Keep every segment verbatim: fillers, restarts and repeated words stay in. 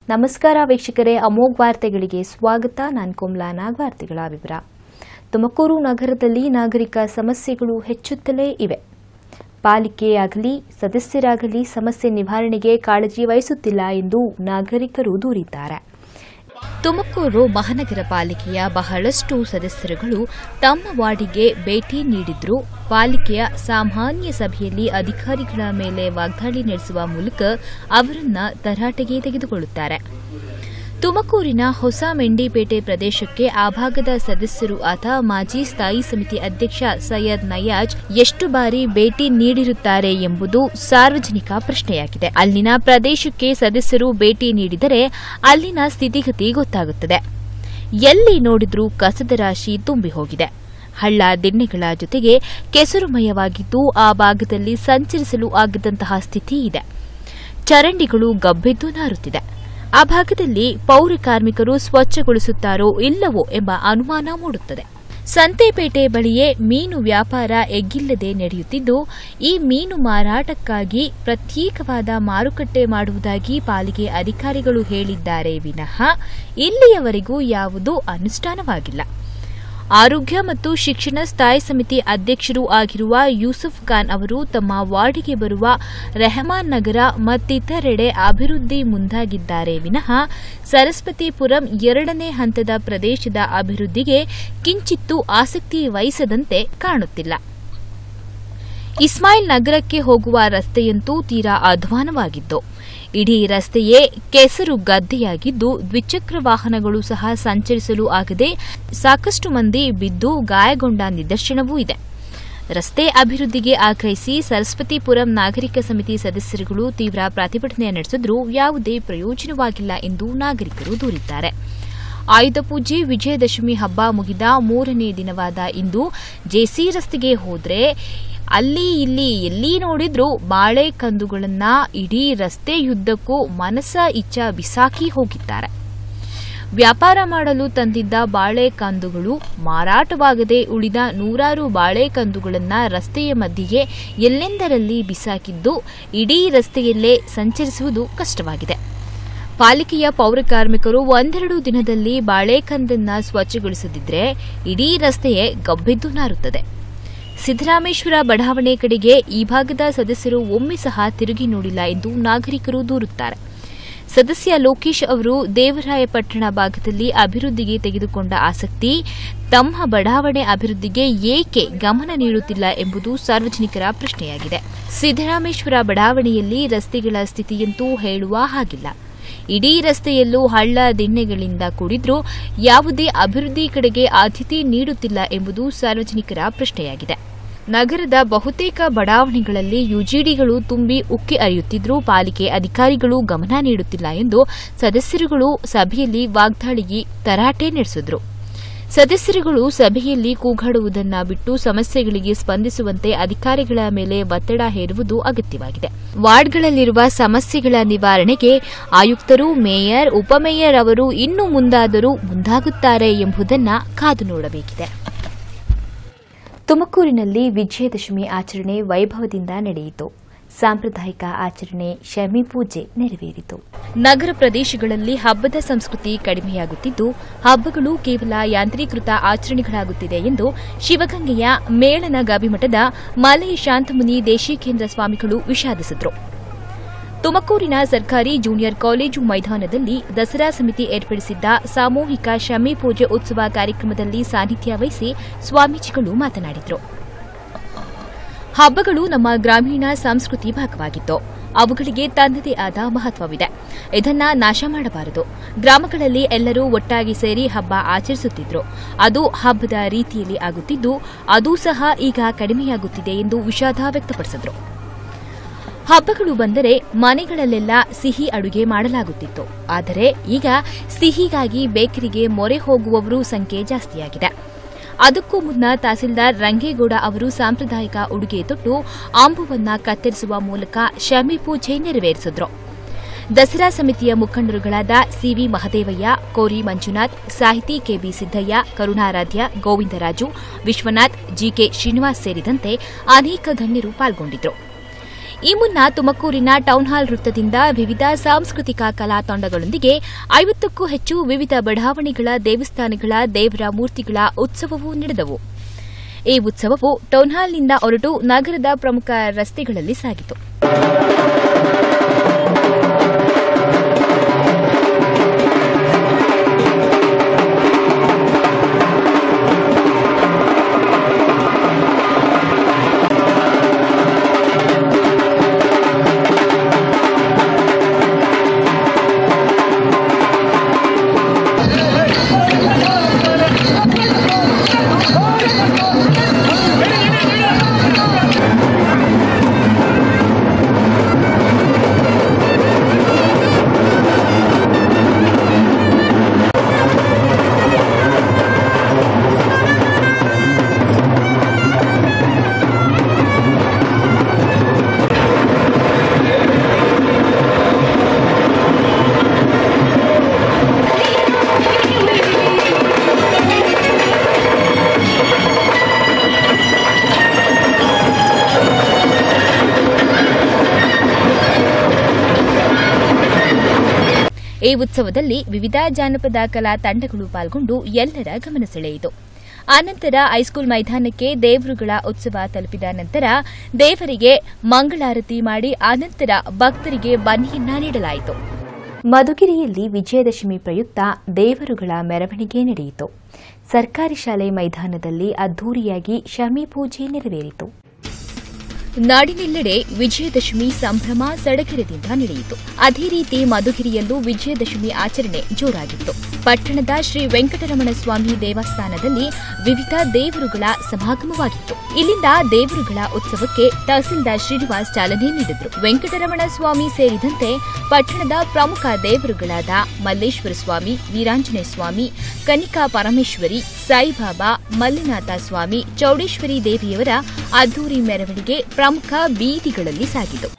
ನಮಸ್ಕಾರ ವೀಕ್ಷಕರೇ, ಅಮೋಘ್ ವಾರ್ತೆಗಳಿಗೆ ಸ್ವಾಗತ. ನಾನು ಕೋಮಲಾ ನಾಗ್. ವಾರ್ತೆಗಳ ವಿವರ. ತುಮಕೂರು ನಗರದಲ್ಲಿ ನಾಗರಿಕ ಸಮಸ್ಯೆಗಳು ಹೆಚ್ಚುತ್ತಲೇ ಇವೆ. ಪಾಲಿಕೆಯಾಗಲಿ ಸದಸ್ಯರಾಗಲಿ ಸಮಸ್ಯೆ ನಿವಾರಣೆಗೆ ಕಾಳಜಿ ವಹಿಸುತ್ತಿಲ್ಲ ಎಂದು ನಾಗರಿಕರು ದೂರಿದ್ದಾರೆ. ತುಮಕೂರು ಮಹಾನಗರ ಪಾಲಿಕೆಯ ಬಹಳಷ್ಟು ಸದಸ್ಯರುಗಳು ತಮ್ಮ ವಾರ್ಡಿಗೆ ಭೇಟಿ ನೀಡಿದ್ರೂ ಪಾಲಿಕೆಯ ಸಾಮಾನ್ಯ ಸಭೆಯಲ್ಲಿ ಅಧಿಕಾರಿಗಳ ಮೇಲೆ ವಾಗ್ದಾಳಿ ನಡೆಸುವ ಮೂಲಕ ಅವರನ್ನ ತರಾಟೆಗೆ ತೆಗೆದುಕೊಳ್ಳುತ್ತಾರೆ. ತುಮಕೂರಿನ ಹೊಸ ಮೆಂಡಿಪೇಟೆ ಪ್ರದೇಶಕ್ಕೆ ಆ ಭಾಗದ ಸದಸ್ಯರು ಆದ ಮಾಜಿ ಸ್ಥಾಯಿ ಸಮಿತಿ ಅಧ್ಯಕ್ಷ ಸೈಯದ್ ನಯಾಜ್ ಎಷ್ಟು ಬಾರಿ ಭೇಟಿ ನೀಡಿರುತ್ತಾರೆ ಎಂಬುದು ಸಾರ್ವಜನಿಕ ಪ್ರಶ್ನೆಯಾಗಿದೆ. ಅಲ್ಲಿನ ಪ್ರದೇಶಕ್ಕೆ ಸದಸ್ಯರು ಭೇಟಿ ನೀಡಿದರೆ ಅಲ್ಲಿನ ಸ್ಥಿತಿಗತಿ ಗೊತ್ತಾಗುತ್ತದೆ. ಎಲ್ಲಿ ನೋಡಿದ್ರೂ ಕಸದ ರಾಶಿ ತುಂಬಿ ಹೋಗಿದೆ. ಹಳ್ಳ ದಿಣ್ಣೆಗಳ ಜೊತೆಗೆ ಕೆಸರುಮಯವಾಗಿದ್ದು ಆ ಭಾಗದಲ್ಲಿ ಸಂಚರಿಸಲು ಆಗದಂತಹ ಸ್ಥಿತಿ ಇದೆ. ಚರಂಡಿಗಳು ಗಬ್ಬೆದ್ದು ನಾರುತ್ತಿದೆ. ಆ ಭಾಗದಲ್ಲಿ ಪೌರ ಕಾರ್ಮಿಕರು ಸ್ವಚ್ಛಗೊಳಿಸುತ್ತಾರೋ ಇಲ್ಲವೋ ಎಂಬ ಅನುಮಾನ ಮೂಡುತ್ತದೆ. ಸಂತೆಪೇಟೆ ಬಳಿಯೇ ಮೀನು ವ್ಯಾಪಾರ ಎಗ್ಗಿಲ್ಲದೆ ನಡೆಯುತ್ತಿದ್ದು, ಈ ಮೀನು ಮಾರಾಟಕ್ಕಾಗಿ ಪ್ರತ್ಯೇಕವಾದ ಮಾರುಕಟ್ಟೆ ಮಾಡುವುದಾಗಿ ಪಾಲಿಕೆ ಅಧಿಕಾರಿಗಳು ಹೇಳಿದ್ದಾರೆ ವಿನಃ ಇಲ್ಲಿಯವರೆಗೂ ಯಾವುದೂ ಅನುಷ್ಠಾನವಾಗಿಲ್ಲ. ಆರೋಗ್ಯ ಮತ್ತು ಶಿಕ್ಷಣ ಸ್ಥಾಯಿ ಸಮಿತಿ ಅಧ್ಯಕ್ಷರೂ ಆಗಿರುವ ಯೂಸುಫ್ ಖಾನ್ ಅವರು ತಮ್ಮ ವಾರ್ಡಿಗೆ ಬರುವ ರೆಹಮಾನ್ ನಗರ ಮತ್ತಿತರೆಡೆ ಅಭಿವೃದ್ಧಿ ಮುಂದಾಗಿದ್ದಾರೆ ವಿನಃ ಸರಸ್ವತಿಪುರಂ ಎರಡನೇ ಹಂತದ ಪ್ರದೇಶದ ಅಭಿವೃದ್ಧಿಗೆ ಕಿಂಚಿತ್ತೂ ಆಸಕ್ತಿ ವಹಿಸದಂತೆ ಕಾಣುತ್ತಿಲ್ಲ. ಇಸ್ಮಾಯಿಲ್ ನಗರಕ್ಕೆ ಹೋಗುವ ರಸ್ತೆಯಂತೂ ತೀರಾ ಅಧ್ವಾನವಾಗಿದ್ದು, ಇಡೀ ರಸ್ತೆಯೇ ಕೆಸರು ಗದ್ದೆಯಾಗಿದ್ದು ದ್ವಿಚಕ್ರ ವಾಹನಗಳು ಸಹ ಸಂಚರಿಸಲು ಆಗದೆ ಸಾಕಷ್ಟು ಮಂದಿ ಬಿದ್ದು ಗಾಯಗೊಂಡ ನಿದರ್ಶನವೂ ಇದೆ. ರಸ್ತೆ ಅಭಿವೃದ್ಧಿಗೆ ಆಗ್ರಹಿಸಿ ಸರಸ್ವತಿಪುರಂ ನಾಗರಿಕ ಸಮಿತಿ ಸದಸ್ಯರುಗಳು ತೀವ್ರ ಪ್ರತಿಭಟನೆ ನಡೆಸಿದ್ರೂ ಯಾವುದೇ ಪ್ರಯೋಜನವಾಗಿಲ್ಲ ಎಂದು ನಾಗರಿಕರು ದೂರಿದ್ದಾರೆ. ಆಯುಧ ಪೂಜೆ ವಿಜಯದಶಮಿ ಹಬ್ಬ ಮುಗಿದ ಮೂರನೇ ದಿನವಾದ ಇಂದು ಜೆಸಿ ರಸ್ತೆಗೆ ಹೋದರೆ ಅಲ್ಲಿ ಇಲ್ಲಿ ಎಲ್ಲಿ ನೋಡಿದ್ರೂ ಬಾಳೆ ಕಂದುಗಳನ್ನ ಇಡೀ ರಸ್ತೆಯುದ್ದಕ್ಕೂ ಮನಸ ಇಚ್ಛ ಬಿಸಾಕಿ ಹೋಗಿದ್ದಾರೆ. ವ್ಯಾಪಾರ ಮಾಡಲು ತಂದಿದ್ದ ಬಾಳೆ ಕಂದುಗಳು ಮಾರಾಟವಾಗದೆ ಉಳಿದ ನೂರಾರು ಬಾಳೆ ಕಂದುಗಳನ್ನ ರಸ್ತೆಯ ಮಧ್ಯೆಯೇ ಎಲ್ಲೆಂದರಲ್ಲಿ ಬಿಸಾಕಿದ್ದು ಇಡೀ ರಸ್ತೆಯಲ್ಲೇ ಸಂಚರಿಸುವುದು ಕಷ್ಟವಾಗಿದೆ. ಪಾಲಿಕೆಯ ಪೌರ ಕಾರ್ಮಿಕರು ಒಂದೆರಡು ದಿನದಲ್ಲಿ ಬಾಳೆಕಂದನ್ನ ಸ್ವಚ್ಛಗೊಳಿಸದಿದ್ದರೆ ಇಡೀ ರಸ್ತೆಯೇ ಗಬ್ಬೆದ್ದು ನಾರುತ್ತದೆ. ಸಿದ್ದರಾಮೇಶ್ವರ ಬಡಾವಣೆ ಕಡೆಗೆ ಈ ಭಾಗದ ಸದಸ್ಯರು ಒಮ್ಮೆ ಸಹ ತಿರುಗಿ ನೋಡಿಲ್ಲ ಎಂದು ನಾಗರಿಕರು ದೂರುತ್ತಾರೆ. ಸದಸ್ಯ ಲೋಕೇಶ್ ಅವರು ದೇವರಾಯಪಟ್ಟಣ ಭಾಗದಲ್ಲಿ ಅಭಿವೃದ್ಧಿಗೆ ತೆಗೆದುಕೊಂಡ ಆಸಕ್ತಿ ತಮ್ಮ ಬಡಾವಣೆ ಅಭಿವೃದ್ಧಿಗೆ ಏಕೆ ಗಮನ ನೀಡುತ್ತಿಲ್ಲ ಎಂಬುದು ಸಾರ್ವಜನಿಕರ ಪ್ರಶ್ನೆಯಾಗಿದೆ. ಸಿದ್ದರಾಮೇಶ್ವರ ಬಡಾವಣೆಯಲ್ಲಿ ರಸ್ತೆಗಳ ಸ್ಥಿತಿಯಂತೂ ಹೇಳುವ ಹಾಗಿಲ್ಲ. ಇಡೀ ರಸ್ತೆಯಲ್ಲೂ ಹಳ್ಳ ದಿಣ್ಣೆಗಳಿಂದ ಕೂಡಿದ್ರೂ ಯಾವುದೇ ಅಭಿವೃದ್ಧಿ ಕಡೆಗೆ ಆದ್ಯತೆ ನೀಡುತ್ತಿಲ್ಲ ಎಂಬುದು ಸಾರ್ವಜನಿಕರ ಪ್ರಶ್ನೆಯಾಗಿದೆ. ನಗರದ ಬಹುತೇಕ ಬಡಾವಣೆಗಳಲ್ಲಿ ಯುಜಿಡಿಗಳು ತುಂಬಿ ಉಕ್ಕಿ ಹರಿಯುತ್ತಿದ್ದರೂ ಪಾಲಿಕೆ ಅಧಿಕಾರಿಗಳು ಗಮನ ನೀಡುತ್ತಿಲ್ಲ ಎಂದು ಸದಸ್ಯರುಗಳು ಸಭೆಯಲ್ಲಿ ವಾಗ್ದಾಳಿಗೆ ತರಾಟೆ ನಡೆಸಿದರು. ಸದಸ್ಯರುಗಳು ಸಭೆಯಲ್ಲಿ ಕೂಗಾಡುವುದನ್ನ ಬಿಟ್ಟು ಸಮಸ್ಯೆಗಳಿಗೆ ಸ್ಪಂದಿಸುವಂತೆ ಅಧಿಕಾರಿಗಳ ಮೇಲೆ ಒತ್ತಡ ಹೇರುವುದು ಅಗತ್ಯವಾಗಿದೆ. ವಾರ್ಡ್ಗಳಲ್ಲಿರುವ ಸಮಸ್ಯೆಗಳ ನಿವಾರಣೆಗೆ ಆಯುಕ್ತರು, ಮೇಯರ್, ಉಪಮೇಯರ್ ಅವರು ಇನ್ನು ಮುಂದಾದರೂ ಮುಂದಾಗುತ್ತಾರೆ ಎಂಬುದನ್ನು ಕಾದು ನೋಡಬೇಕಿದೆ. ತುಮಕೂರಿನಲ್ಲಿ ವಿಜಯದಶಮಿ ಆಚರಣೆ ವೈಭವದಿಂದ ನಡೆಯಿತು. ಸಾಂಪ್ರದಾಯಿಕ ಆಚರಣೆ ಶಮಿ ಪೂಜೆ ನೆರವೇರಿತು. ನಗರ ಪ್ರದೇಶಗಳಲ್ಲಿ ಹಬ್ಬದ ಸಂಸ್ಕೃತಿ ಕಡಿಮೆಯಾಗುತ್ತಿದ್ದು ಹಬ್ಬಗಳು ಕೇವಲ ಯಾಂತ್ರೀಕೃತ ಆಚರಣೆಗಳಾಗುತ್ತಿದೆ ಎಂದು ಶಿವಗಂಗೆಯ ಮೇಳನ ಗವಿಮಠದ ಮಲೈ ಶಾಂತಮುನಿ ದೇಶಿಕೇಂದ್ರ ಸ್ವಾಮಿಗಳು ವಿಷಾದಿಸಿದರು. ತುಮಕೂರಿನ ಸರ್ಕಾರಿ ಜೂನಿಯರ್ ಕಾಲೇಜು ಮೈದಾನದಲ್ಲಿ ದಸರಾ ಸಮಿತಿ ಏರ್ಪಡಿಸಿದ್ದ ಸಾಮೂಹಿಕ ಶಮಿ ಪೂಜೆ ಉತ್ಸವ ಕಾರ್ಯಕ್ರಮದಲ್ಲಿ ಸಾನ್ನಿಧ್ಯ ವಹಿಸಿ ಸ್ವಾಮೀಜಿಗಳು ಮಾತನಾಡಿದರು. ಹಬ್ಬಗಳು ನಮ್ಮ ಗ್ರಾಮೀಣ ಸಂಸ್ಕೃತಿ ಭಾಗವಾಗಿದ್ದು ಅವುಗಳಿಗೆ ತನ್ನದೇ ಆದ ಮಹತ್ವವಿದೆ. ಇದನ್ನ ನಾಶ ಮಾಡಬಾರದು. ಗ್ರಾಮಗಳಲ್ಲಿ ಎಲ್ಲರೂ ಒಟ್ಟಾಗಿ ಸೇರಿ ಹಬ್ಬ ಆಚರಿಸುತ್ತಿದ್ರು. ಅದು ಹಬ್ಬದ ರೀತಿಯಲ್ಲಿ ಆಗುತ್ತಿದ್ದು ಅದೂ ಸಹ ಈಗ ಕಡಿಮೆಯಾಗುತ್ತಿದೆ ಎಂದು ವಿಷಾದ ವ್ಯಕ್ತಪಡಿಸಿದರು. ಹಬ್ಬಗಳು ಬಂದರೆ ಮನೆಗಳಲ್ಲೆಲ್ಲ ಸಿಹಿ ಅಡುಗೆ ಮಾಡಲಾಗುತ್ತಿತ್ತು. ಆದರೆ ಈಗ ಸಿಹಿಗಾಗಿ ಬೇಕರಿಗೆ ಮೊರೆ ಹೋಗುವವರು ಸಂಖ್ಯೆ ಜಾಸ್ತಿಯಾಗಿದೆ. ಅದಕ್ಕೂ ಮುನ್ನ ತಹಸೀಲ್ದಾರ್ ರಂಗೇಗೌಡ ಅವರು ಸಾಂಪ್ರದಾಯಿಕ ಉಡುಗೆ ತೊಟ್ಟು ಆಂಬುವನ್ನ ಕತ್ತರಿಸುವ ಮೂಲಕ ಶಮಿ ಪೂಜೆ ನೆರವೇರಿಸಿದರು. ದಸರಾ ಸಮಿತಿಯ ಮುಖಂಡರುಗಳಾದ ಸಿವಿ ಮಹದೇವಯ್ಯ, ಕೋರಿ ಮಂಜುನಾಥ್, ಸಾಹಿತಿ ಕೆಬಿ ಸಿದ್ದಯ್ಯ, ಕರುಣಾರಾಧ್ಯ, ಗೋವಿಂದರಾಜು, ವಿಶ್ವನಾಥ್, ಜಿಕೆ ಶ್ರೀನಿವಾಸ್ ಸೇರಿದಂತೆ ಅನೇಕ ಗಣ್ಯರು ಪಾಲ್ಗೊಂಡಿದ್ದರು. ಈ ಮುನ್ನ ತುಮಕೂರಿನ ಟೌನ್ಹಾಲ್ ವೃತ್ತದಿಂದ ವಿವಿಧ ಸಾಂಸ್ಕೃತಿಕ ಕಲಾ ತಂಡಗಳೊಂದಿಗೆ ಐವತ್ತಕ್ಕೂ ಹೆಚ್ಚು ವಿವಿಧ ಬಡಾವಣೆಗಳ ದೇವಸ್ಥಾನಗಳ ದೇವರ ಮೂರ್ತಿಗಳ ಉತ್ಸವವೂ ನಡೆದವು. ಈ ಉತ್ಸವವು ಟೌನ್ಹಾಲ್ನಿಂದ ಹೊರಟು ನಗರದ ಪ್ರಮುಖ ರಸ್ತೆಗಳಲ್ಲಿ ಸಾಗಿತು. ಈ ಉತ್ಸವದಲ್ಲಿ ವಿವಿಧ ಜಾನಪದ ಕಲಾ ತಂಡಗಳು ಪಾಲ್ಗೊಂಡು ಎಲ್ಲರ ಗಮನ ಸೆಳೆಯಿತು. ಆನಂತರ ಹೈಸ್ಕೂಲ್ ಮೈದಾನಕ್ಕೆ ದೇವರುಗಳ ಉತ್ಸವ ತಲುಪಿದ ನಂತರ ದೇವರಿಗೆ ಮಂಗಳಾರತಿ ಮಾಡಿ ಆನಂತರ ಭಕ್ತರಿಗೆ ಬನ್ನಿಯನ್ನ ನೀಡಲಾಯಿತು. ಮಧುಗಿರಿಯಲ್ಲಿ ವಿಜಯದಶಮಿ ಪ್ರಯುಕ್ತ ದೇವರುಗಳ ಮೆರವಣಿಗೆ ನಡೆಯಿತು. ಸರ್ಕಾರಿ ಶಾಲೆ ಮೈದಾನದಲ್ಲಿ ಅದ್ದೂರಿಯಾಗಿ ಶಮಿ ಪೂಜೆ ನೆರವೇರಿತು. ನಾಡಿನೆಲ್ಲೆಡೆ ವಿಜಯದಶಮಿ ಸಂಭ್ರಮ ಸಡಗರದಿಂದ ನಡೆಯಿತು. ಅದೇ ರೀತಿ ಮಧುಗಿರಿಯಲ್ಲೂ ವಿಜಯದಶಮಿ ಆಚರಣೆ ಜೋರಾಗಿತ್ತು. ಪಟ್ಟಣದ ಶ್ರೀ ವೆಂಕಟರಮಣ ಸ್ವಾಮಿ ದೇವಸ್ಥಾನದಲ್ಲಿ ವಿವಿಧ ದೇವರುಗಳ ಸಮಾಗಮವಾಗಿತ್ತು. ಇಲ್ಲಿಂದ ದೇವರುಗಳ ಉತ್ಸವಕ್ಕೆ ತಹಸೀಲ್ದಾರ್ ಶ್ರೀನಿವಾಸ್ ಚಾಲನೆ ನೀಡಿದರು. ವೆಂಕಟರಮಣ ಸ್ವಾಮಿ ಸೇರಿದಂತೆ ಪಟ್ಟಣದ ಪ್ರಮುಖ ದೇವರುಗಳಾದ ಮಲ್ಲೇಶ್ವರ ಸ್ವಾಮಿ, ವೀರಾಂಜನೇಯ ಸ್ವಾಮಿ, ಕನಿಕಾ ಪರಮೇಶ್ವರಿ, ಸಾಯಿಬಾಬಾ, ಮಲ್ಲಿನಾಥ ಸ್ವಾಮಿ, ಚೌಡೇಶ್ವರಿ ದೇವಿಯವರ ಅದ್ದೂರಿ ಮೆರವಣಿಗೆ ಪ್ರಮುಖ ಬೀದಿಗಳಲ್ಲಿ ಸಾಗಿತು.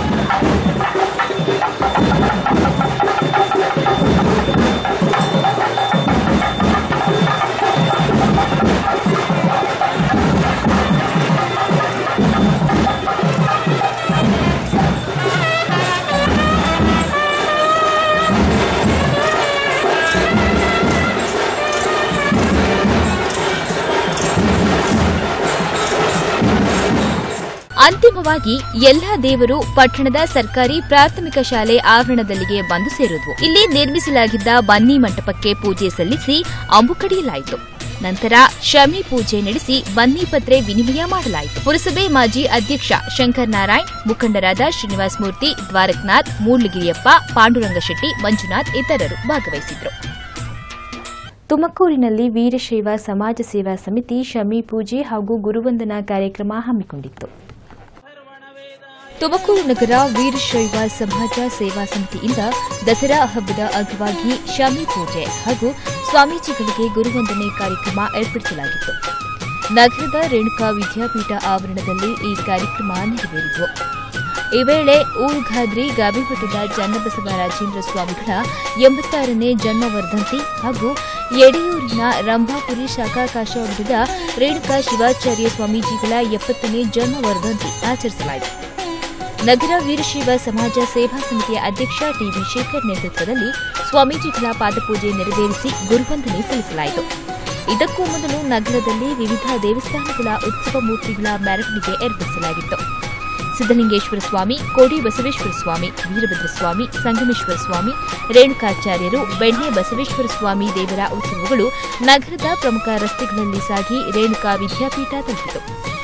ಅಂತಿಮವಾಗಿ ಎಲ್ಲಾ ದೇವರು ಪಟ್ಟಣದ ಸರ್ಕಾರಿ ಪ್ರಾಥಮಿಕ ಶಾಲೆ ಆವರಣದಲ್ಲಿಗೆ ಬಂದು ಸೇರಿದ್ವು. ಇಲ್ಲಿ ನಿರ್ಮಿಸಲಾಗಿದ್ದ ಬನ್ನಿ ಮಂಟಪಕ್ಕೆ ಪೂಜೆ ಸಲ್ಲಿಸಿ ಅಂಬು ಕಡಿಯಲಾಯಿತು. ನಂತರ ಶಮಿ ಪೂಜೆ ನಡೆಸಿ ಬನ್ನಿ ಪತ್ರೆ ವಿನಿಮಯ ಮಾಡಲಾಯಿತು. ಪುರಸಭೆ ಮಾಜಿ ಅಧ್ಯಕ್ಷ ಶಂಕರ್ ನಾರಾಯಣ್, ಮುಖಂಡರಾದ ಶ್ರೀನಿವಾಸ ಮೂರ್ತಿ, ದ್ವಾರಕನಾಥ್, ಮೂಡ್ಲಗಿರಿಯಪ್ಪ, ಪಾಂಡುರಂಗ ಶೆಟ್ಟಿ, ಮಂಜುನಾಥ್ ಇತರರು ಭಾಗವಹಿಸಿದ್ರು. ತುಮಕೂರಿನಲ್ಲಿ ವೀರಶೈವ ಸಮಾಜ ಸೇವಾ ಸಮಿತಿ ಶಮಿ ಪೂಜೆ ಹಾಗೂ ಗುರುವಂದನಾ ಕಾರ್ಯಕ್ರಮ ಹಮ್ಮಿಕೊಂಡಿತ್ತು. ತುಮಕೂರು ನಗರ ವೀರಶೈವ ಸಮಾಜ ಸೇವಾ ಸಮಿತಿಯಿಂದ ದಸರಾ ಹಬ್ಬದ ಅಂಗವಾಗಿ ಶಮಿ ಪೂಜೆ ಹಾಗೂ ಸ್ವಾಮೀಜಿಗಳಿಗೆ ಗುರುವಂದನೆ ಕಾರ್ಯಕ್ರಮ ಏರ್ಪಡಿಸಲಾಗಿತ್ತು. ನಗರದ ರೇಣುಕಾ ವಿದ್ಯಾಪೀಠ ಆವರಣದಲ್ಲಿ ಈ ಕಾರ್ಯಕ್ರಮ ನೆರವೇರಿತು. ಈ ವೇಳೆ ಊರುಗಾದ್ರಿ ಗಾಬಿಮಠದ ಚನ್ನಬಸವ ರಾಜೇಂದ್ರ ಸ್ವಾಮಿಗಳ ಎಂಬತ್ತಾರನೇ ಜನ್ಮ ವರ್ಧಂತಿ ಹಾಗೂ ಯಡೆಯೂರಿನ ರಂಭಾಪುರಿ ಶಾಖಾಕಾಶ ಮಠದ ರೇಣುಕಾ ಶಿವಾಚಾರ್ಯ ಸ್ವಾಮೀಜಿಗಳ ಎಪ್ಪತ್ತನೇ ಜನ್ಮ ವರ್ಧಂತಿ ಆಚರಿಸಲಾಯಿತು. ನಗರ ವೀರಶೈವ ಸಮಾಜ ಸೇವಾ ಸಮಿತಿಯ ಅಧ್ಯಕ್ಷ ಟಿವಿ ಶೇಖರ್ ನೇತೃತ್ವದಲ್ಲಿ ಸ್ವಾಮೀಜಿಗಳ ಪಾದಪೂಜೆ ನೆರವೇರಿಸಿ ಗುರುವಂದನೆ ಸಲ್ಲಿಸಲಾಯಿತು. ಇದಕ್ಕೂ ಮೊದಲು ನಗರದಲ್ಲಿ ವಿವಿಧ ದೇವಸ್ಥಾನಗಳ ಉತ್ಸವ ಮೂರ್ತಿಗಳ ಮೆರವಣಿಗೆ ಏರ್ಪಡಿಸಲಾಗಿತ್ತು. ಸಿದ್ದಲಿಂಗೇಶ್ವರ ಸ್ವಾಮಿ, ಕೋಡಿ ಬಸವೇಶ್ವರ ಸ್ವಾಮಿ, ವೀರಭದ್ರ ಸ್ವಾಮಿ, ಸಂಗಮೇಶ್ವರ ಸ್ವಾಮಿ, ರೇಣುಕಾಚಾರ್ಯರು, ಬೆಣ್ಣೆ ಬಸವೇಶ್ವರ ಸ್ವಾಮಿ ದೇವರ ಉತ್ಸವಗಳು ನಗರದ ಪ್ರಮುಖ ರಸ್ತೆಗಳಲ್ಲಿ ಸಾಗಿ ರೇಣುಕಾ ವಿದ್ಯಾಪೀಠ ತಲುಪಿತು.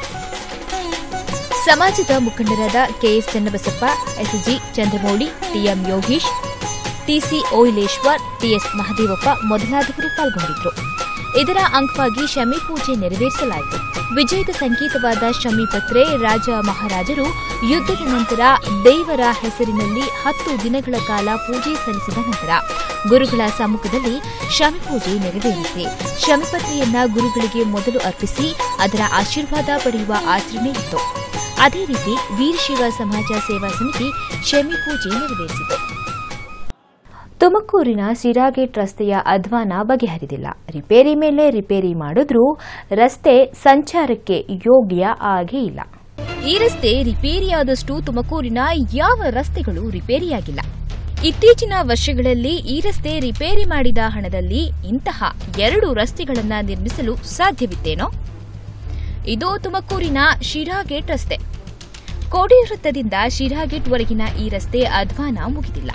ಸಮಾಜದ ಮುಖಂಡರಾದ KS Channabasappa, SG Chandramouli, TM Yogish, TC Oyileshwar, TS Mahadevappa ಮೊದಲಾದವರು ಪಾಲ್ಗೊಂಡಿದ್ದರು. ಇದರ ಅಂಗವಾಗಿ ಶಮಿ ಪೂಜೆ ನೆರವೇರಿಸಲಾಯಿತು. ವಿಜಯದ ಸಂಕೇತವಾದ ಶಮಿ ಪತ್ರೆ ರಾಜ ಮಹಾರಾಜರು ಯುದ್ದದ ನಂತರ ದೇವರ ಹೆಸರಿನಲ್ಲಿ ಹತ್ತು ದಿನಗಳ ಕಾಲ ಪೂಜೆ ಸಲ್ಲಿಸಿದ ನಂತರ ಗುರುಗಳ ಸಮ್ಮುಖದಲ್ಲಿ ಶಮಿ ಪೂಜೆ ನೆರವೇರಿಸಿ ಶಮಿಪತ್ರೆಯನ್ನ ಗುರುಗಳಿಗೆ ಮೊದಲು ಅರ್ಪಿಸಿ ಅದರ ಆಶೀರ್ವಾದ ಪಡೆಯುವ ಆಚರಣೆ ಇತ್ತು. ಅದೇ ರೀತಿ ವೀರಶೈವ ಸಮಾಜ ಸೇವಾ ಸಮಿತಿ ಶಮಿ ಪೂಜೆ ನೆರವೇರಿಸಿತು. ತುಮಕೂರಿನ ಸಿರಾಗೇಟ್ ರಸ್ತೆಯ ಅಧ್ವಾನ ಬಗೆಹರಿದಿಲ್ಲ. ರಿಪೇರಿ ಮೇಲೆ ರಿಪೇರಿ ಮಾಡಿದ್ರೂ ರಸ್ತೆ ಸಂಚಾರಕ್ಕೆ ಯೋಗ್ಯ ಆಗೇ ಇಲ್ಲ. ಈ ರಸ್ತೆ ರಿಪೇರಿಯಾದಷ್ಟು ತುಮಕೂರಿನ ಯಾವ ರಸ್ತೆಗಳು ರಿಪೇರಿಯಾಗಿಲ್ಲ. ಇತ್ತೀಚಿನ ವರ್ಷಗಳಲ್ಲಿ ಈ ರಸ್ತೆ ರಿಪೇರಿ ಮಾಡಿದ ಹಣದಲ್ಲಿ ಇಂತಹ ಎರಡು ರಸ್ತೆಗಳನ್ನು ನಿರ್ಮಿಸಲು ಸಾಧ್ಯವಿತ್ತೇನೋ? ಇದು ತುಮಕೂರಿನ ಶಿರಾಗೇಟ್ ರಸ್ತೆ. ಕೋಡಿ ವೃತ್ತದಿಂದ ಶಿರಾಗೇಟ್ವರೆಗಿನ ಈ ರಸ್ತೆ ಅಧ್ವಾನ ಮುಗಿದಿಲ್ಲ.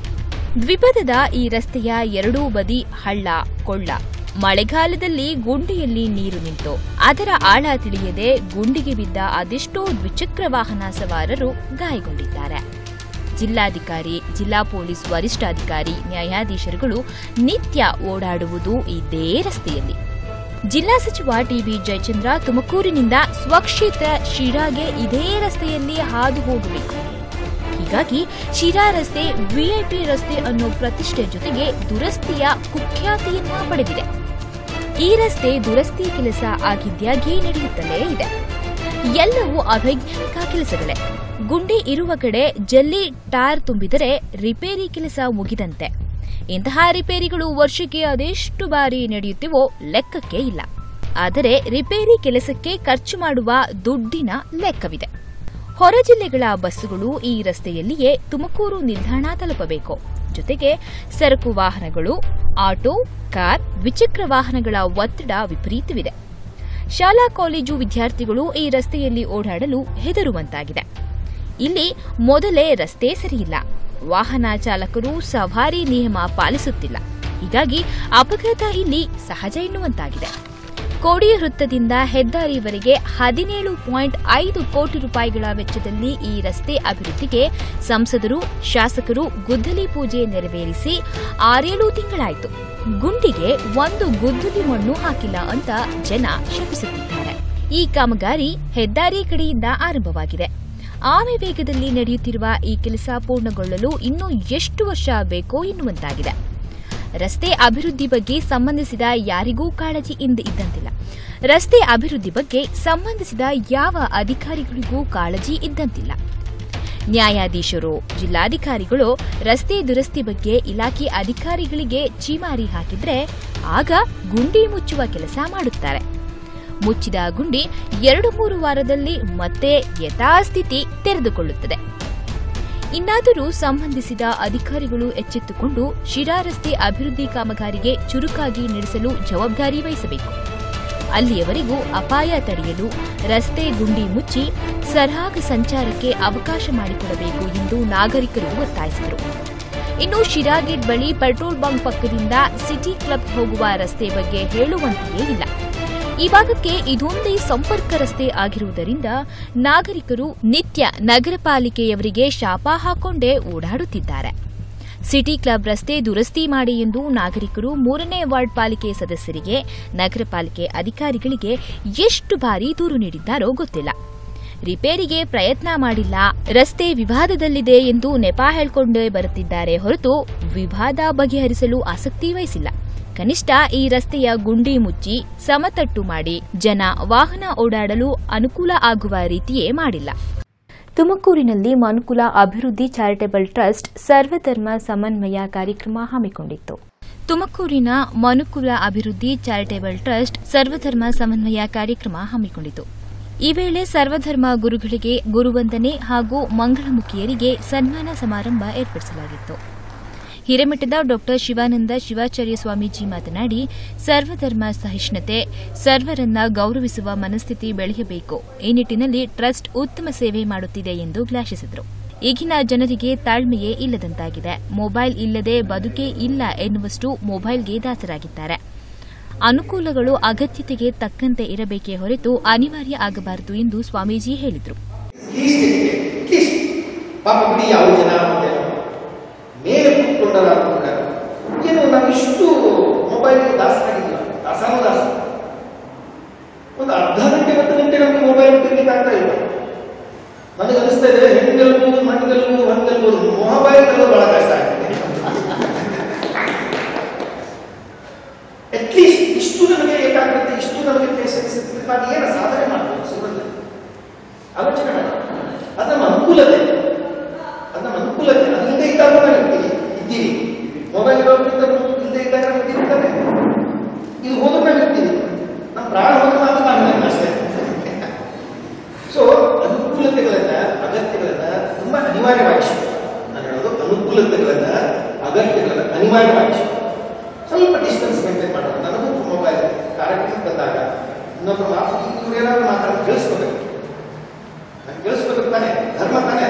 ದ್ವಿಪಥದ ಈ ರಸ್ತೆಯ ಎರಡೂ ಬದಿ ಹಳ್ಳ ಕೊಳ್ಳ. ಮಳೆಗಾಲದಲ್ಲಿ ಗುಂಡಿಯಲ್ಲಿ ನೀರು ನಿಂತು ಅದರ ಆಳ ತಿಳಿಯದೆ ಗುಂಡಿಗೆ ಬಿದ್ದ ಅದೆಷ್ಟೋ ದ್ವಿಚಕ್ರ ವಾಹನ ಸವಾರರು ಗಾಯಗೊಂಡಿದ್ದಾರೆ. ಜಿಲ್ಲಾಧಿಕಾರಿ, ಜಿಲ್ಲಾ ಪೊಲೀಸ್ ವರಿಷ್ಠಾಧಿಕಾರಿ, ನ್ಯಾಯಾಧೀಶರುಗಳು ನಿತ್ಯ ಓಡಾಡುವುದು ಇದೇ ರಸ್ತೆಯಲ್ಲಿ. ಜಿಲ್ಲಾ ಸಚಿವ ಟಿಬಿ ಜಯಚಂದ್ರ ತುಮಕೂರಿನಿಂದ ಸ್ವಕ್ಷೇತ್ರ ಶಿರಾಗೆ ಇದೇ ರಸ್ತೆಯಲ್ಲಿ ಹಾದು ಹೋಗಬೇಕು. ಹೀಗಾಗಿ ಶಿರಾ ರಸ್ತೆ ವಿಐಪಿ ರಸ್ತೆ ಅನ್ನೋ ಪ್ರತಿಷ್ಠೆ ಜೊತೆಗೆ ದುರಸ್ತಿಯ ಕುಖ್ಯಾತಿಯನ್ನ ಪಡೆದಿದೆ. ಈ ರಸ್ತೆ ದುರಸ್ತಿ ಕೆಲಸ ಆಗಿದ್ಯಾಗಿ ನಡೆಯುತ್ತಲೇ ಇದೆ. ಎಲ್ಲವೂ ಅವೈಜ್ಞಾನಿಕ ಕೆಲಸಗಳೇ. ಗುಂಡಿ ಇರುವ ಕಡೆ ಜಲ್ಲಿ ಟಾರ್ ತುಂಬಿದರೆ ರಿಪೇರಿ ಕೆಲಸ ಮುಗಿದಂತೆ. ಇಂತಹ ರಿಪೇರಿಗಳು ವರ್ಷಕ್ಕೆ ಅದೆಷ್ಟು ಬಾರಿ ನಡೆಯುತ್ತಿವೋ ಲೆಕ್ಕಕ್ಕೆ ಇಲ್ಲ. ಆದರೆ ರಿಪೇರಿ ಕೆಲಸಕ್ಕೆ ಖರ್ಚು ಮಾಡುವ ದುಡ್ಡಿನ ಲೆಕ್ಕವಿದೆ. ಹೊರ ಜಿಲ್ಲೆಗಳ ಬಸ್ಸುಗಳು ಈ ರಸ್ತೆಯಲ್ಲಿಯೇ ತುಮಕೂರು ನಿಲ್ದಾಣ ತಲುಪಬೇಕು. ಜೊತೆಗೆ ಸರಕು ವಾಹನಗಳು, ಆಟೋ, ಕಾರ್, ದ್ವಿಚಕ್ರ ವಾಹನಗಳ ಒತ್ತಡ ವಿಪರೀತವಿದೆ. ಶಾಲಾ ಕಾಲೇಜು ವಿದ್ಯಾರ್ಥಿಗಳು ಈ ರಸ್ತೆಯಲ್ಲಿ ಓಡಾಡಲು ಹೆದರುವಂತಾಗಿದೆ. ಇಲ್ಲಿ ಮೊದಲೇ ರಸ್ತೆ ಸರಿಯಿಲ್ಲ. ವಾಹನ ಚಾಲಕರು ಸವಾರಿ ನಿಯಮ ಪಾಲಿಸುತ್ತಿಲ್ಲ. ಹೀಗಾಗಿ ಅಪಘಾತ ಇಲ್ಲಿ ಸಹಜ ಎನ್ನುವಂತಾಗಿದೆ. ಕೋಡಿ ವೃತ್ತದಿಂದ ಹೆದ್ದಾರಿವರೆಗೆ ಹದಿನೇಳು ಪಾಯಿಂಟ್ ಐದು ಕೋಟಿ ರೂಪಾಯಿಗಳ ವೆಚ್ಚದಲ್ಲಿ ಈ ರಸ್ತೆ ಅಭಿವೃದ್ಧಿಗೆ ಸಂಸದರು, ಶಾಸಕರು ಗುದ್ದಲಿ ಪೂಜೆ ನೆರವೇರಿಸಿ ಆರೇಳು ತಿಂಗಳಾಯಿತು. ಗುಂಡಿಗೆ ಒಂದು ಗುದ್ದಲಿ ಮಣ್ಣು ಹಾಕಿಲ್ಲ ಅಂತ ಜನ ಶಪಿಸುತ್ತಿದ್ದಾರೆ. ಈ ಕಾಮಗಾರಿ ಹೆದ್ದಾರಿ ಕಡೆಯಿಂದ ಆರಂಭವಾಗಿದೆ. ಆಮೆ ವೇಗದಲ್ಲಿ ನಡೆಯುತ್ತಿರುವ ಈ ಕೆಲಸ ಪೂರ್ಣಗೊಳ್ಳಲು ಇನ್ನೂ ಎಷ್ಟು ವರ್ಷ ಬೇಕೋ ಎನ್ನುವಂತಾಗಿದೆ. ರಸ್ತೆ ಅಭಿವೃದ್ಧಿ ಬಗ್ಗೆ ಸಂಬಂಧಿಸಿದ ಯಾರಿಗೂ ಕಾಳಜಿ ಇದ್ದಂತಿಲ್ಲ. ರಸ್ತೆ ಅಭಿವೃದ್ಧಿ ಬಗ್ಗೆ ಸಂಬಂಧಿಸಿದ ಯಾವ ಅಧಿಕಾರಿಗಳಿಗೂ ಕಾಳಜಿ ಇದ್ದಂತಿಲ್ಲ. ನ್ಯಾಯಾಧೀಶರು, ಜಿಲ್ಲಾಧಿಕಾರಿಗಳು ರಸ್ತೆ ದುರಸ್ತಿ ಬಗ್ಗೆ ಇಲಾಖೆ ಅಧಿಕಾರಿಗಳಿಗೆ ಚೀಮಾರಿ ಹಾಕಿದ್ರೆ ಆಗ ಗುಂಡಿ ಮುಚ್ಚುವ ಕೆಲಸ ಮಾಡುತ್ತಾರೆ. ಮುಚ್ಚಿದ ಗುಂಡಿ ಎರಡು ಮೂರು ವಾರದಲ್ಲಿ ಮತ್ತೆ ಯಥಾಸ್ಥಿತಿ ತೆರೆದುಕೊಳ್ಳುತ್ತದೆ. ಇನ್ನಾದರೂ ಸಂಬಂಧಿಸಿದ ಅಧಿಕಾರಿಗಳು ಎಚ್ಚೆತ್ತುಕೊಂಡು ಶಿರಾ ರಸ್ತೆ ಅಭಿವೃದ್ಧಿ ಕಾಮಗಾರಿಗೆ ಚುರುಕಾಗಿ ನಡೆಸಲು ಜವಾಬ್ದಾರಿ ವಹಿಸಬೇಕು. ಅಲ್ಲಿಯವರೆಗೂ ಅಪಾಯ ತಡೆಯಲು ರಸ್ತೆ ಗುಂಡಿ ಮುಚ್ಚಿ ಸರಾಗ ಸಂಚಾರಕ್ಕೆ ಅವಕಾಶ ಮಾಡಿಕೊಡಬೇಕು ಎಂದು ನಾಗರಿಕರು ಒತ್ತಾಯಿಸಿದರು. ಇನ್ನು ಶಿರಾಗೇಟ್ ಬಳಿ ಪೆಟ್ರೋಲ್ ಬಂಕ್ ಪಕ್ಕದಿಂದ ಸಿಟಿ ಕ್ಲಬ್ ಹೋಗುವ ರಸ್ತೆ ಬಗ್ಗೆ ಹೇಳುವಂತೆಯೇ ಇಲ್ಲ. ಈ ಭಾಗಕ್ಕೆ ಇದೊಂದೇ ಸಂಪರ್ಕ ರಸ್ತೆ ಆಗಿರುವುದರಿಂದ ನಾಗರಿಕರು ನಿತ್ಯ ನಗರ ಪಾಲಿಕೆಯವರಿಗೆ ಶಾಪ ಹಾಕೊಂಡೇ ಓಡಾಡುತ್ತಿದ್ದಾರೆ. ಸಿಟಿ ಕ್ಲಬ್ ರಸ್ತೆ ದುರಸ್ತಿ ಮಾಡಿ ಎಂದು ನಾಗರಿಕರು ಮೂರನೇ ವಾರ್ಡ್ ಪಾಲಿಕೆ ಸದಸ್ಯರಿಗೆ, ನಗರ ಪಾಲಿಕೆ ಅಧಿಕಾರಿಗಳಿಗೆ ಎಷ್ಟು ಬಾರಿ ದೂರು ನೀಡಿದ್ದಾರೋ ಗೊತ್ತಿಲ್ಲ. ರಿಪೇರಿಗೆ ಪ್ರಯತ್ನ ಮಾಡಿಲ್ಲ, ರಸ್ತೆ ವಿವಾದದಲ್ಲಿದೆ ಎಂದು ನೆಪ ಹೇಳಿಕೊಂಡೇ ಬರುತ್ತಿದ್ದಾರೆ ಹೊರತು ವಿವಾದ ಬಗೆಹರಿಸಲು ಆಸಕ್ತಿ ವಹಿಸಿಲ್ಲ. ಕನಿಷ್ಠ ಈ ರಸ್ತೆಯ ಗುಂಡಿ ಮುಚ್ಚಿ ಸಮತಟ್ಟು ಮಾಡಿ ಜನ ವಾಹನ ಓಡಾಡಲು ಅನುಕೂಲ ಆಗುವ ರೀತಿಯೇ ಮಾಡಿಲ್ಲ. ತುಮಕೂರಿನಲ್ಲಿ ಮನುಕುಲ ಅಭಿವೃದ್ಧಿ ಚಾರಿಟೇಬಲ್ ಟ್ರಸ್ಟ್ ಸರ್ವಧರ್ಮ ಸಮನ್ವಯ ಕಾರ್ಯಕ್ರಮ ಹಮ್ಮಿಕೊಂಡಿತ್ತು. ತುಮಕೂರಿನ ಮನುಕುಲ ಅಭಿವೃದ್ಧಿ ಚಾರಿಟೇಬಲ್ ಟ್ರಸ್ಟ್ ಸರ್ವಧರ್ಮ ಸಮನ್ವಯ ಕಾರ್ಯಕ್ರಮ ಹಮ್ಮಿಕೊಂಡಿತು. ಈ ವೇಳೆ ಸರ್ವಧರ್ಮ ಗುರುಗಳಿಗೆ ಗುರುವಂದನೆ ಹಾಗೂ ಮಂಗಳಮುಖಿಯರಿಗೆ ಸನ್ಮಾನ ಸಮಾರಂಭ ಏರ್ಪಡಿಸಲಾಗಿತ್ತು. ಹಿರೇಮಠದ ಡಾ ಶಿವಾನಂದ ಶಿವಾಚಾರ್ಯ ಸ್ವಾಮೀಜಿ ಮಾತನಾಡಿ, ಸರ್ವಧರ್ಮ ಸಹಿಷ್ಣುತೆ, ಸರ್ವರನ್ನ ಗೌರವಿಸುವ ಮನಸ್ಥಿತಿ ಬೆಳೆಯಬೇಕು. ಈ ನಿಟ್ಟಿನಲ್ಲಿ ಟ್ರಸ್ಟ್ ಉತ್ತಮ ಸೇವೆ ಮಾಡುತ್ತಿದೆ ಎಂದು ಶ್ಲಾಘಿಸಿದರು. ಈಗಿನ ಜನರಿಗೆ ತಾಳ್ಮೆಯೇ ಇಲ್ಲದಂತಾಗಿದೆ. ಮೊಬೈಲ್ ಇಲ್ಲದೆ ಬದುಕೇ ಇಲ್ಲ ಎನ್ನುವಷ್ಟು ಮೊಬೈಲ್ಗೆ ದಾಸರಾಗಿದ್ದಾರೆ. ಅನುಕೂಲಗಳು ಅಗತ್ಯತೆಗೆ ತಕ್ಕಂತೆ ಇರಬೇಕೇ ಹೊರತು ಅನಿವಾರ್ಯ ಆಗಬಾರದು ಎಂದು ಸ್ವಾಮೀಜಿ ಹೇಳಿದರು. ಮೇಲೆ ಕೂತ್ಕೊಂಡಾಗ ಏನು ನಾವಿಷ್ಟು ಮೊಬೈಲ್ಗೆ ದಾಸರಾಗಿಲ್ಲ, ದಾಸಾನು ದಾಸ. ಒಂದು ಅರ್ಧ ಗಂಟೆ ಹತ್ತು ಗಂಟೆ ನಮಗೆ ಮೊಬೈಲ್ ತಿರ್ಲಿಕ್ಕೆ ಆಗ್ತಾ ಇಲ್ಲ. ನನಗೆ ಅನಿಸ್ತಾ ಇದೆ ಹೆಣ್ಗೆಲ್ಬೋದು ಮಣ್ಗೆಲ್ಬೋದು ಹೊಂಗೆಲ್ಬೋದು ಮೊಬೈಲ್ ಕಲೋದು ಬಹಳ ಕಷ್ಟ ಆಗ್ತದೆ. ಅಟ್ಲೀಸ್ಟ್ ಇಷ್ಟು ನಮಗೆ ಏಕಾಗ್ರತೆ, ಇಷ್ಟು ನಮಗೆ ಪೇಷನ್ಸ್ ಇರ್ತದೆ, ನಾನು ಏನು ಸಾಧನೆ ಮಾಡ್ಬೋದು ಜೀವನದಲ್ಲಿ ಆಲೋಚನೆ ಮಾಡಿ. ಅದು ನಮ್ಮ ಅನುಕೂಲತೆ, ಅದು ನಮ್ಮ ಅನುಕೂಲತೆ. ಅದರಿಂದ ಇದ್ದಾಗ ನಾವು ಇದ್ದೀವಿ. ಮೊಬೈಲ್ ಇಲ್ಲದೆ ಇದ್ದಾಗ ನಾವು ಇದ್ದೀವಿ. ಇದು ಹೋದ್ರೆ ನಾವು ಇರ್ತೀವಿ. ನಮ್ಮ ಪ್ರಾಣ ಹೋದ್ರೆ ಮಾತ್ರ ನಾವು ಅಷ್ಟೇ. ಸೊ ಅನುಕೂಲ ಇನ್ನೊಬ್ಬರು ಮಾತು ಇವ್ರೇನಾದ್ರು ಮಾತಾಡಿ ಕೇಳಿಸ್ಕೋಬೇಕು, ಕೇಳಿಸ್ಕೋಬೇಕು ತಾನೆ, ಧರ್ಮ ತಾನೆ.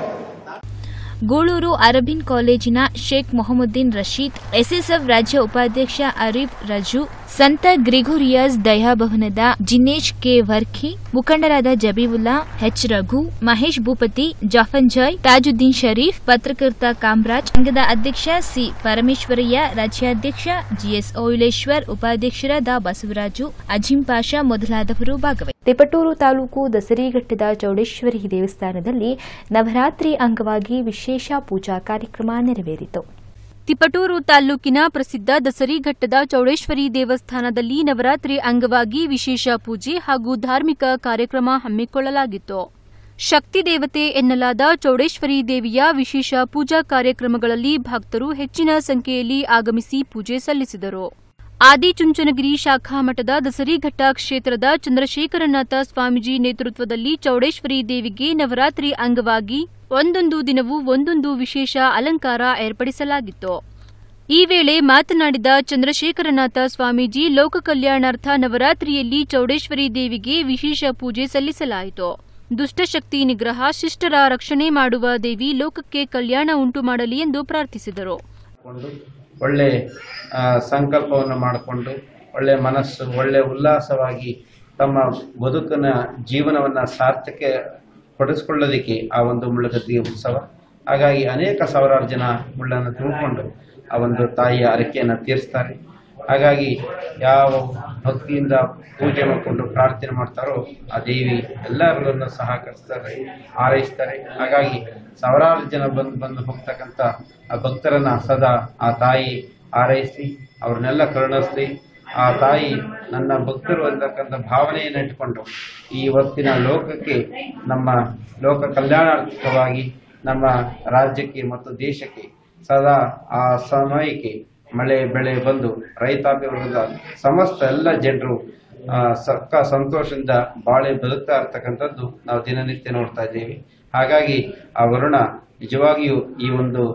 ಗೂಳೂರು ಅರಬಿನ್ ಕಾಲೇಜಿನ ಶೇಖ್ ಮೊಹಮ್ಮುದ್ದೀನ್ ರಶೀದ್, ಎಸ್ಎಸ್ಎಫ್ ರಾಜ್ಯ ಉಪಾಧ್ಯಕ್ಷ ಅರೀಫ್ ರಜು, ಸಂತ ಗ್ರಿಗೋರಿಯಾಸ್ ದಯಾಭವನದ ಜಿನೇಶ್ ಕೆ ವರ್ಖಿ, ಮುಖಂಡರಾದ ಜಬೀವುಲ್ಲಾ, ಎಚ್ ರಘು, ಮಹೇಶ್ ಭೂಪತಿ, ಜಾಫನ್ ಜಾಯ್, ತಾಜುದ್ದೀನ್ ಶರೀಫ್, ಪತ್ರಕರ್ತ ಕಾಮರಾಜ್, ಸಂಘದ ಅಧ್ಯಕ್ಷ ಸಿ ಪರಮೇಶ್ವರಯ್ಯ, ರಾಜ್ಯಾಧ್ಯಕ್ಷ ಜಿಎಸ್ ಓಯುಲೇಶ್ವರ್, ಉಪಾಧ್ಯಕ್ಷರಾದ ಬಸವರಾಜು, ಅಜಿಂ ಪಾಷಾ ಮೊದಲಾದವರು ಭಾಗವಹಿಸಿದ್ದರು. ತಿಪಟೂರು ತಾಲೂಕು ದಸರಿಘಟ್ಟದ ಚೌಡೇಶ್ವರಿ ದೇವಸ್ಥಾನದಲ್ಲಿ ನವರಾತ್ರಿ ಅಂಗವಾಗಿ ವಿಶೇಷ ಪೂಜಾ ಕಾರ್ಯಕ್ರಮ ನೆರವೇರಿತು. ತಿಪಟೂರು ತಾಲೂಕಿನ ಪ್ರಸಿದ್ಧ ದಸರಿಘಟ್ಟದ ಚೌಡೇಶ್ವರಿ ದೇವಸ್ಥಾನದಲ್ಲಿ ನವರಾತ್ರಿ ಅಂಗವಾಗಿ ವಿಶೇಷ ಪೂಜೆ ಹಾಗೂ ಧಾರ್ಮಿಕ ಕಾರ್ಯಕ್ರಮ ಹಮ್ಮಿಕೊಳ್ಳಲಾಗಿತ್ತು. ಶಕ್ತಿ ದೇವತೆ ಎನ್ನಲಾದ ಚೌಡೇಶ್ವರಿ ದೇವಿಯ ವಿಶೇಷ ಪೂಜಾ ಕಾರ್ಯಕ್ರಮಗಳಲ್ಲಿ ಭಕ್ತರು ಹೆಚ್ಚಿನ ಸಂಖ್ಯೆಯಲ್ಲಿ ಆಗಮಿಸಿ ಪೂಜೆ ಸಲ್ಲಿಸಿದರು. ಆದಿಚುಂಚನಗಿರಿ ಶಾಖಾ ಮಠದ ದಸರಿಘಟ್ಟ ಕ್ಷೇತ್ರದ ಚಂದ್ರಶೇಖರನಾಥ ಸ್ವಾಮೀಜಿ ನೇತೃತ್ವದಲ್ಲಿ ಚೌಡೇಶ್ವರಿ ದೇವಿಗೆ ನವರಾತ್ರಿ ಅಂಗವಾಗಿ ಒಂದೊಂದು ದಿನವೂ ಒಂದೊಂದು ವಿಶೇಷ ಅಲಂಕಾರ ಏರ್ಪಡಿಸಲಾಗಿತ್ತು. ಈ ವೇಳೆ ಮಾತನಾಡಿದ ಚಂದ್ರಶೇಖರನಾಥ ಸ್ವಾಮೀಜಿ, ಲೋಕ ಕಲ್ಯಾಣಾರ್ಥ ನವರಾತ್ರಿಯಲ್ಲಿ ಚೌಡೇಶ್ವರಿ ದೇವಿಗೆ ವಿಶೇಷ ಪೂಜೆ ಸಲ್ಲಿಸಲಾಯಿತು. ದುಷ್ಟಶಕ್ತಿ ನಿಗ್ರಹ, ಶಿಷ್ಟರ ರಕ್ಷಣೆ ಮಾಡುವ ದೇವಿ ಲೋಕಕ್ಕೆ ಕಲ್ಯಾಣ ಉಂಟು ಮಾಡಲಿ ಎಂದು ಪ್ರಾರ್ಥಿಸಿದರು. ಒಳ್ಳೆ ಸಂಕಲ್ಪವನ್ನು ಮಾಡಿಕೊಂಡು ಒಳ್ಳೆ ಮನಸ್ಸು, ಒಳ್ಳೆ ಉಲ್ಲಾಸವಾಗಿ ತಮ್ಮ ಬದುಕಿನ ಜೀವನವನ್ನು ಸಾರ್ಥಕ ಪಡಿಸ್ಕೊಳ್ಳೋದಕ್ಕೆ ಆ ಒಂದು ಮುಳ್ಳುಗದ್ದಿಗೆ ಉತ್ಸವ. ಹಾಗಾಗಿ ಅನೇಕ ಸಾವಿರಾರು ಜನ ಮುಳ್ಳನ್ನು ತುಂಬಿಕೊಂಡು ಆ ಒಂದು ತಾಯಿಯ ಹರಕೆಯನ್ನು ತೀರಿಸ್ತಾರೆ. ಹಾಗಾಗಿ ಯಾವ ಭಕ್ತಿಯಿಂದ ಪೂಜೆ ಮಾಡಿಕೊಂಡು ಪ್ರಾರ್ಥನೆ ಮಾಡ್ತಾರೋ ಆ ದೇವಿ ಎಲ್ಲರನ್ನು ಸಹಕರಿಸ್ತಾರೆ, ಹಾರೈಸ್ತಾರೆ. ಹಾಗಾಗಿ ಸಾವಿರಾರು ಜನ ಬಂದು ಬಂದು ಹೋಗ್ತಕ್ಕಂಥ ಆ ಭಕ್ತರನ್ನ ಸದಾ ಆ ತಾಯಿ ಹಾರೈಸಿ ಅವ್ರನ್ನೆಲ್ಲ ಕರುಣಿಸ್ಲಿ. ಆ ತಾಯಿ ನನ್ನ ಭಕ್ತರು ಅಂತಕ್ಕಂಥ ಭಾವನೆಯನ್ನು ಇಟ್ಕೊಂಡು ಈ ಹೊತ್ತಿನ ಲೋಕಕ್ಕೆ, ನಮ್ಮ ಲೋಕ ಕಲ್ಯಾಣಾರ್ಥಕವಾಗಿ ನಮ್ಮ ರಾಜ್ಯಕ್ಕೆ ಮತ್ತು ದೇಶಕ್ಕೆ ಸದಾ ಆ ಸಮಯಕ್ಕೆ ಮಳೆ ಬೆಳೆ ಬಂದು ರೈತಾಪಿ ವರ್ಗದ ಸಮಸ್ತ ಎಲ್ಲ ಜನರು ಸಕ್ಕ ಸಂತೋಷದಿಂದ ಬಾಳೆ ಬದುಕ್ತಾ ಇರ್ತಕ್ಕಂಥದ್ದು ನಾವು ದಿನನಿತ್ಯ ನೋಡ್ತಾ ಇದ್ದೀವಿ. ಹಾಗಾಗಿ ಆ ವರುಣ ನಿಜವಾಗಿಯೂ ಈ ಒಂದು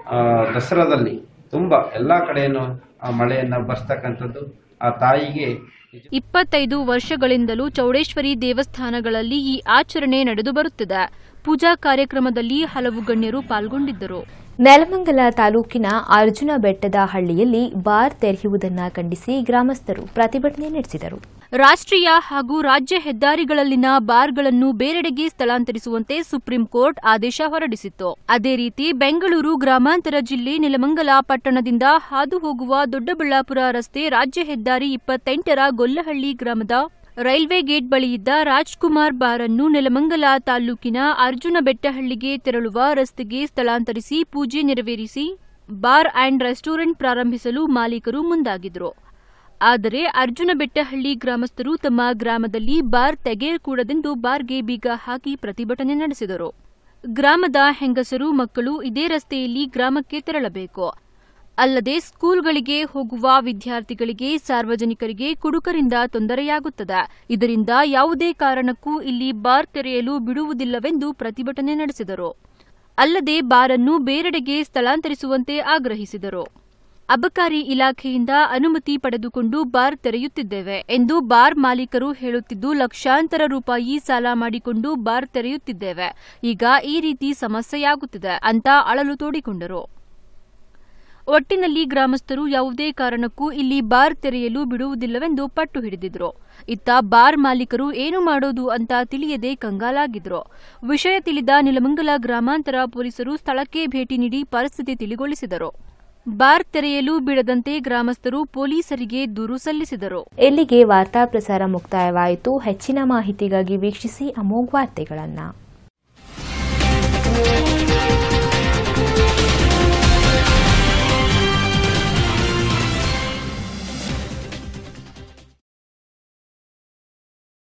ದಸರಾದಲ್ಲಿ ತುಂಬಾ ಎಲ್ಲಾ ಕಡೆಯನ್ನು ಆ ಮಳೆಯನ್ನ ಬರ್ಸ್ತಕ್ಕಂಥದ್ದು ಆ ತಾಯಿಗೆ. ಇಪ್ಪತ್ತೈದು ವರ್ಷಗಳಿಂದಲೂ ಚೌಡೇಶ್ವರಿ ದೇವಸ್ಥಾನಗಳಲ್ಲಿ ಈ ಆಚರಣೆ ನಡೆದು ಬರುತ್ತಿದೆ. ಪೂಜಾ ಕಾರ್ಯಕ್ರಮದಲ್ಲಿ ಹಲವು ಗಣ್ಯರು ಪಾಲ್ಗೊಂಡಿದ್ದರು. ನೆಲಮಂಗಲ ತಾಲೂಕಿನ ಅರ್ಜುನ ಬೆಟ್ಟದ ಹಳ್ಳಿಯಲ್ಲಿ ಬಾರ್ ತೆರೆಯುವುದನ್ನು ಖಂಡಿಸಿ ಗ್ರಾಮಸ್ಥರು ಪ್ರತಿಭಟನೆ ನಡೆಸಿದರು. ರಾಷ್ಟ್ರೀಯ ಹಾಗೂ ರಾಜ್ಯ ಹೆದ್ದಾರಿಗಳಲ್ಲಿನ ಬಾರ್ಗಳನ್ನು ಬೇರೆಡೆಗೆ ಸ್ಥಳಾಂತರಿಸುವಂತೆ ಸುಪ್ರೀಂ ಕೋರ್ಟ್ ಆದೇಶ ಹೊರಡಿಸಿತ್ತು. ಅದೇ ರೀತಿ ಬೆಂಗಳೂರು ಗ್ರಾಮಾಂತರ ಜಿಲ್ಲೆ ನೆಲಮಂಗಲ ಪಟ್ಟಣದಿಂದ ಹಾದು ಹೋಗುವ ದೊಡ್ಡಬಳ್ಳಾಪುರ ರಸ್ತೆ ರಾಜ್ಯ ಹೆದ್ದಾರಿ ಇಪ್ಪತ್ತೆಂಟರ ಗೊಲ್ಲಹಳ್ಳಿ ಗ್ರಾಮದ ರೈಲ್ವೆ ಗೇಟ್ ಬಳಿಯಿದ್ದ ರಾಜ್ಕುಮಾರ್ ಬಾರ್ ಅನ್ನು ನೆಲಮಂಗಲ ತಾಲೂಕಿನ ಅರ್ಜುನ ಬೆಟ್ಟಹಳ್ಳಿಗೆ ತೆರಳುವ ರಸ್ತೆಗೆ ಸ್ಥಳಾಂತರಿಸಿ ಪೂಜೆ ನೆರವೇರಿಸಿ ಬಾರ್ ಅಂಡ್ ರೆಸ್ಟೋರೆಂಟ್ ಪ್ರಾರಂಭಿಸಲು ಮಾಲೀಕರು ಮುಂದಾಗಿದ್ರು. ಆದರೆ ಅರ್ಜುನ ಬೆಟ್ಟಹಳ್ಳಿ ಗ್ರಾಮಸ್ಥರು ತಮ್ಮ ಗ್ರಾಮದಲ್ಲಿ ಬಾರ್ ತೆಗೆಯಕೂಡದೆಂದು ಬಾರ್ಗೆ ಬೀಗ ಹಾಕಿ ಪ್ರತಿಭಟನೆ ನಡೆಸಿದರು. ಗ್ರಾಮದ ಹೆಂಗಸರು, ಮಕ್ಕಳು ಇದೇ ರಸ್ತೆಯಲ್ಲಿ ಗ್ರಾಮಕ್ಕೆ ತೆರಳಬೇಕು. ಅಲ್ಲದೆ ಸ್ಕೂಲ್ಗಳಿಗೆ ಹೋಗುವ ವಿದ್ಯಾರ್ಥಿಗಳಿಗೆ, ಸಾರ್ವಜನಿಕರಿಗೆ ಕುಡುಕರಿಂದ ತೊಂದರೆಯಾಗುತ್ತದೆ. ಇದರಿಂದ ಯಾವುದೇ ಕಾರಣಕ್ಕೂ ಇಲ್ಲಿ ಬಾರ್ ತೆರೆಯಲು ಬಿಡುವುದಿಲ್ಲವೆಂದು ಪ್ರತಿಭಟನೆ ನಡೆಸಿದರು. ಅಲ್ಲದೆ ಬಾರನ್ನು ಬೇರೆಡೆಗೆ ಸ್ಥಳಾಂತರಿಸುವಂತೆ ಆಗ್ರಹಿಸಿದರು. ಅಬಕಾರಿ ಇಲಾಖೆಯಿಂದ ಅನುಮತಿ ಪಡೆದುಕೊಂಡು ಬಾರ್ ತೆರೆಯುತ್ತಿದ್ದೇವೆ ಎಂದು ಬಾರ್ ಮಾಲೀಕರು ಹೇಳುತ್ತಿದ್ದು, ಲಕ್ಷಾಂತರ ರೂಪಾಯಿ ಸಾಲ ಮಾಡಿಕೊಂಡು ಬಾರ್ ತೆರೆಯುತ್ತಿದ್ದೇವೆ, ಈಗ ಈ ರೀತಿ ಸಮಸ್ಯೆಯಾಗುತ್ತಿದೆ ಅಂತ ಅಳಲು ತೋಡಿಕೊಂಡರು. ಒಟ್ಟಿನಲ್ಲಿ ಗ್ರಾಮಸ್ಥರು ಯಾವುದೇ ಕಾರಣಕ್ಕೂ ಇಲ್ಲಿ ಬಾರ್ ತೆರೆಯಲು ಬಿಡುವುದಿಲ್ಲವೆಂದು ಪಟ್ಟು ಹಿಡಿದಿದ್ರು. ಇತ್ತ ಬಾರ್ ಮಾಲೀಕರು ಏನು ಮಾಡೋದು ಅಂತ ತಿಳಿಯದೆ ಕಂಗಾಲಾಗಿದ್ರು. ವಿಷಯ ತಿಳಿದ ನೆಲಮಂಗಲ ಗ್ರಾಮಾಂತರ ಪೊಲೀಸರು ಸ್ಥಳಕ್ಕೆ ಭೇಟಿ ನೀಡಿ ಪರಿಸ್ಥಿತಿ ತಿಳಿಗೊಳಿಸಿದರು. ಬಾರ್ ತೆರೆಯಲು ಬಿಡದಂತೆ ಗ್ರಾಮಸ್ಥರು ಪೊಲೀಸರಿಗೆ ದೂರು ಸಲ್ಲಿಸಿದರು. ಇಲ್ಲಿಗೆ ವಾರ್ತಾ ಪ್ರಸಾರ ಮುಕ್ತಾಯವಾಯಿತು. ಹೆಚ್ಚಿನ ಮಾಹಿತಿಗಾಗಿ ವೀಕ್ಷಿಸಿ ಅಮೋಘ್ ವಾರ್ತೆಗಳನ್ನು.